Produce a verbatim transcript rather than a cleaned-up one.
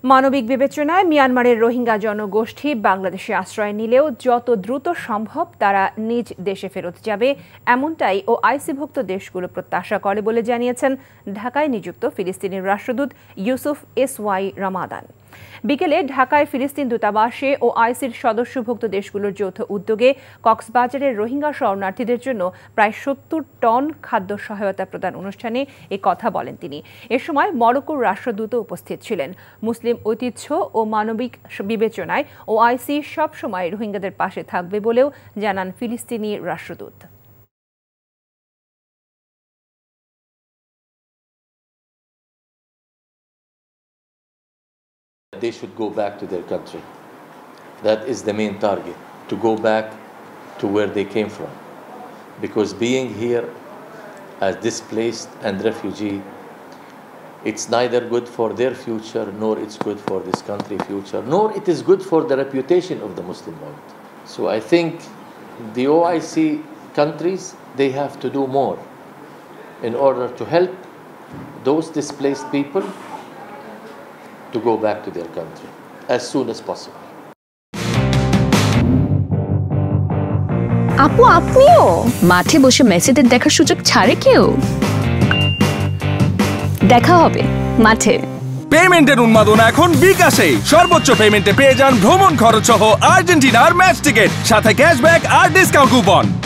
মানবিক বিবেচনায় মিয়ানমারের রোহিঙ্গা জনগোষ্ঠী বাংলাদেশে আশ্রয় নিলেও যত দ্রুত সম্ভব তারা নিজ দেশে ফেরত যাবে এমনটাই ওআইসিভুক্ত দেশগুলো প্রত্যাশা করে বলে জানিয়েছেন ঢাকায় নিযুক্ত ফিলিস্তিনের রাষ্ট্রদূত ইউসুফ এস ওয়াই রামাদান। বিকেলে ঢাকায় ফিলিস্তিন দূতাবাসে ওআইসির সদস্যভুক্ত দেশগুলোর যৌথ উদ্যোগে কক্সবাজারের রোহিঙ্গা শরণার্থীদের জন্য প্রায় সত্তর টন খাদ্য সহায়তা প্রদান অনুষ্ঠানে এ কথা বলেন তিনি। এ সময় মরক্কোর রাষ্ট্রদূত উপস্থিত ছিলেন। মুসলিম ঐতিহ্য ও মানবিক বিবেচনায় ওআইসি সবসময় রোহিঙ্গাদের পাশে থাকবে বলেও জানান ফিলিস্তিনি রাষ্ট্রদূত। They should go back to their country. That is the main target, to go back to where they came from. Because being here as displaced and refugee, it's neither good for their future, nor it's good for this country's future, nor it is good for the reputation of the Muslim world. So I think the O I C countries, they have to do more in order to help those displaced people to go back to their country as soon as possible. আপু আপনিও মাঠে বসে মেসিদের দেখার সুযোগ ছাড়ে কেউ? দেখা হবে মাঠে। পেমেন্টের উন্মাদনা এখন বিকাশে। সর্বোচ্চ পেমেন্টে পেয়ে যান ভ্রমণ খরচ সহ আর্জেন্টিনার ম্যাচ টিকিট, সাথে ক্যাশব্যাক আর ডিসকাউন্ট কুপন।